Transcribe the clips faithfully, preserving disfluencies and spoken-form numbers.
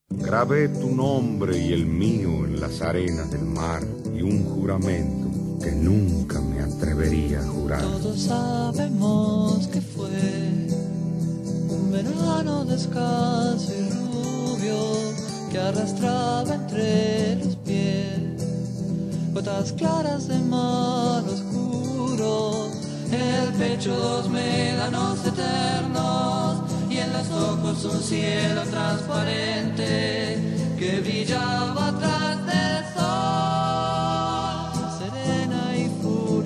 Grabé tu nombre y el mío en las arenas del mar y un juramento que nunca me atrevería a jurar. Todos sabemos que fue un verano descalzo y rubio que arrastraba entre los pies gotas claras de mar oscuro, en el pecho dos médanos eternos y en los ojos un cielo transparente que brillaba atrás del sol, serena y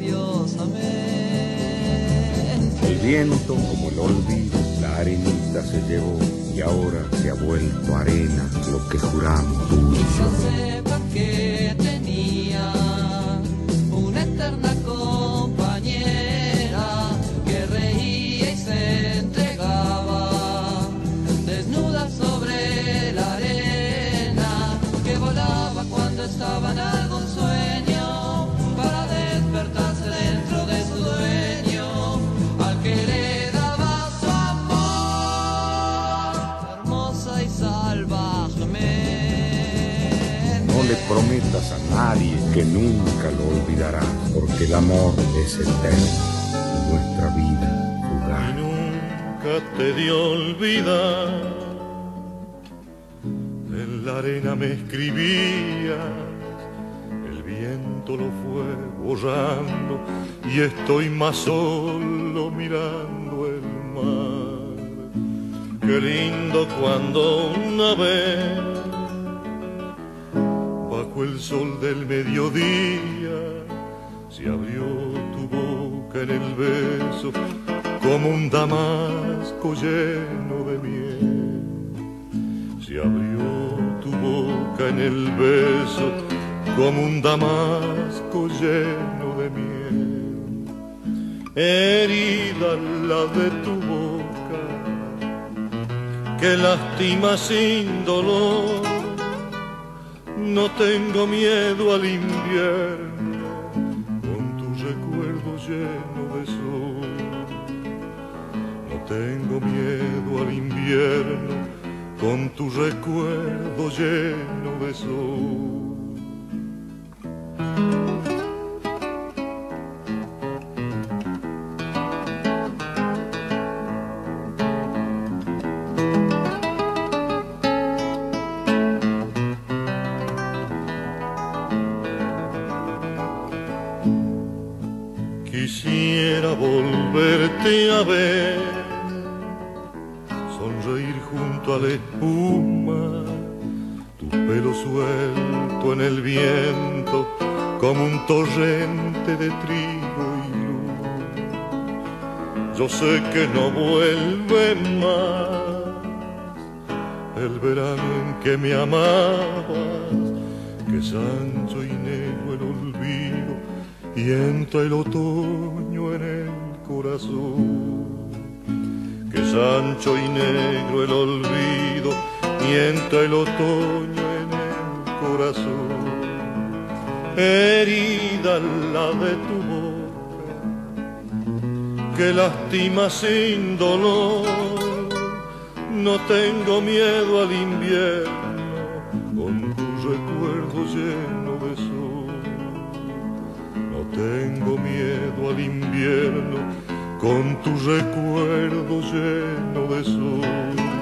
furiosamente. El viento como el olvido, la arenita se llevó y ahora se ha vuelto arena lo que juramos tú y yo. Quizás sepan que tenía una eterna compañera que reía y se entregaba desnuda sobre la arena, que volaba cuando estaba en algún sueño para despertarse dentro de su dueño, al que le daba su amor, hermosa y salvajemente. No le prometas a nadie que nunca lo olvidarás, porque el amor es eterno y nuestra vida fugaz. Y nunca te dio olvidar, en la arena me escribías, el viento lo fue borrando y estoy más solo mirando el mar. Qué lindo cuando una vez bajo el sol del mediodía se abrió tu boca en el beso como un damasco lleno de miel. Se abrió tu boca en el beso como un damasco lleno de miel. Herida la de tu boca que lastima sin dolor, no tengo miedo al invierno con tu recuerdo lleno de sol. No tengo miedo al invierno con tu recuerdo lleno de sol. Quisiera volverte a ver, sonreír junto a la espuma, tu pelo suelto en el viento como un torrente de trigo y luz. Yo sé que no vuelve más el verano en que me amabas, que es ancho y negro el olvido y entra el otoño en el corazón. Que es ancho y negro el olvido y entra el otoño en el corazón. Herida la de tu boca que lastima sin dolor, no tengo miedo al invierno con tu recuerdo lleno de sol. No tengo miedo al invierno con tu recuerdo lleno de sol.